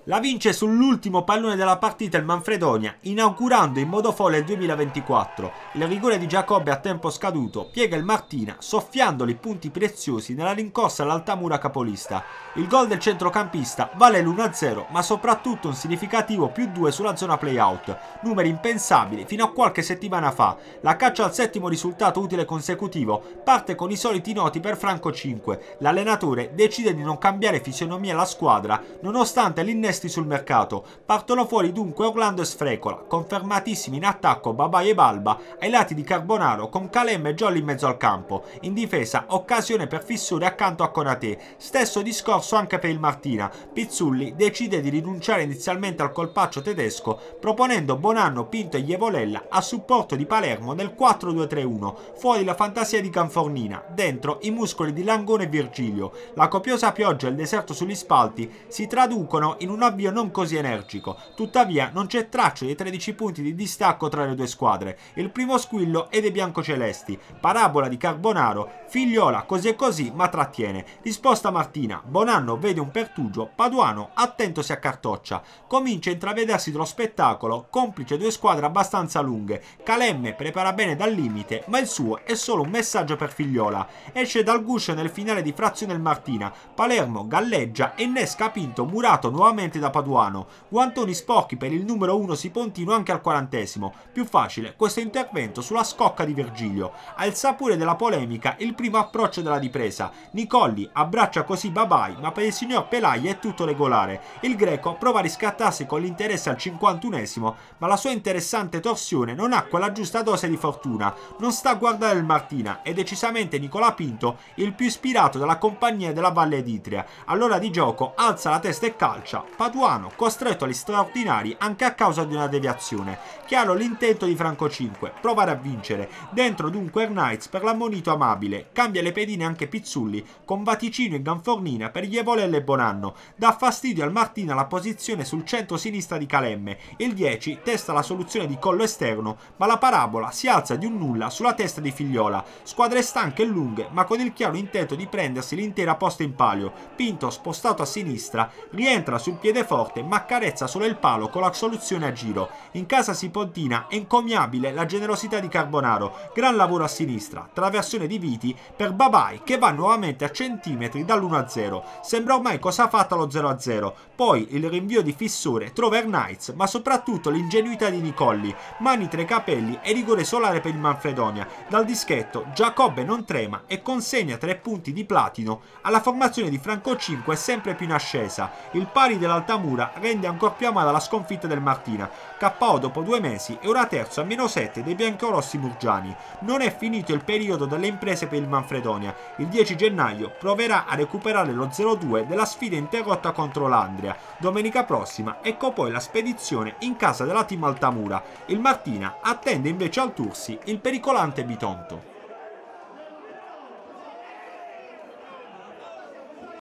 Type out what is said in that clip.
La vince sull'ultimo pallone della partita il Manfredonia, inaugurando in modo folle il 2024. Il rigore di Giacobbe a tempo scaduto piega il Martina, soffiandoli punti preziosi nella rincorsa all'Altamura capolista. Il gol del centrocampista vale l'1-0, ma soprattutto un significativo +2 sulla zona play-out. Numeri impensabili fino a qualche settimana fa. La caccia al settimo risultato utile consecutivo parte con i soliti noti per Franco 5. L'allenatore decide di non cambiare fisionomia alla squadra, nonostante l'innesto sul mercato. Partono fuori dunque Orlando e Sfrecola, confermatissimi in attacco Babai e Balba, ai lati di Carbonaro con Calem e Jolly in mezzo al campo. In difesa occasione per Fissure accanto a Konaté. Stesso discorso anche per il Martina. Pizzulli decide di rinunciare inizialmente al colpaccio tedesco, proponendo Bonanno, Pinto e Jevolella a supporto di Palermo nel 4-2-3-1. Fuori la fantasia di Canfornina, dentro i muscoli di Langone e Virgilio. La copiosa pioggia e il deserto sugli spalti si traducono in un avvio non così energico, tuttavia non c'è traccia dei 13 punti di distacco tra le due squadre. Il primo squillo è dei biancocelesti, parabola di Carbonaro, Figliola così e così ma trattiene, risposta Martina, Bonanno vede un pertugio, Paduano attento si accartoccia, comincia a intravedersi dello spettacolo, complice due squadre abbastanza lunghe, Calemme prepara bene dal limite, ma il suo è solo un messaggio per Figliola, esce dal guscio nel finale di frazione il Martina, Palermo galleggia e innesca Pinto murato nuovamente da Paduano, guantoni sporchi per il numero 1 Sipontino anche al 40esimo, più facile questo intervento sulla scocca di Virgilio. Ha il sapore della polemica il primo approccio della ripresa, Nicolli abbraccia così Babai ma per il signor Pelaia è tutto regolare, il greco prova a riscattarsi con l'interesse al 51esimo ma la sua interessante torsione non ha quella giusta dose di fortuna, non sta a guardare il Martina, è decisamente Nicola Pinto il più ispirato dalla compagnia della Valle d'Itria, all'ora di gioco alza la testa e calcia, Paduano costretto agli straordinari anche a causa di una deviazione. Chiaro l'intento di Franco 5, provare a vincere. Dentro dunque Knights per l'ammonito amabile, cambia le pedine anche Pizzulli, con Vaticino e Ganfornina per Jevolella e Bonanno. Dà fastidio al Martina la posizione sul centro-sinistra di Calemme. Il 10 testa la soluzione di collo esterno, ma la parabola si alza di un nulla sulla testa di Figliola. Squadre stanche e lunghe, ma con il chiaro intento di prendersi l'intera posta in palio. Pinto, spostato a sinistra, rientra sul piedeforte ma accarezza solo il palo con la soluzione a giro. In casa sipontina è encomiabile la generosità di Carbonaro, gran lavoro a sinistra, traversione di Viti per Babai che va nuovamente a centimetri dall'1-0. Sembra ormai cosa fatta lo 0-0, poi il rinvio di Fissure trova Knights ma soprattutto l'ingenuità di Nicolli, mani tra i capelli e rigore solare per il Manfredonia. Dal dischetto Giacobbe non trema e consegna 3 punti di platino alla formazione di Franco 5 è sempre più in ascesa. Il pari dell'Altamura rende ancora più amara la sconfitta del Martina, KO dopo 2 mesi e ora terzo a -7 dei biancorossi murgiani. Non è finito il periodo delle imprese per il Manfredonia, il 10 gennaio proverà a recuperare lo 0-2 della sfida interrotta contro l'Andria. Domenica prossima ecco poi la spedizione in casa della team Altamura. Il Martina attende invece al Tursi il pericolante Bitonto.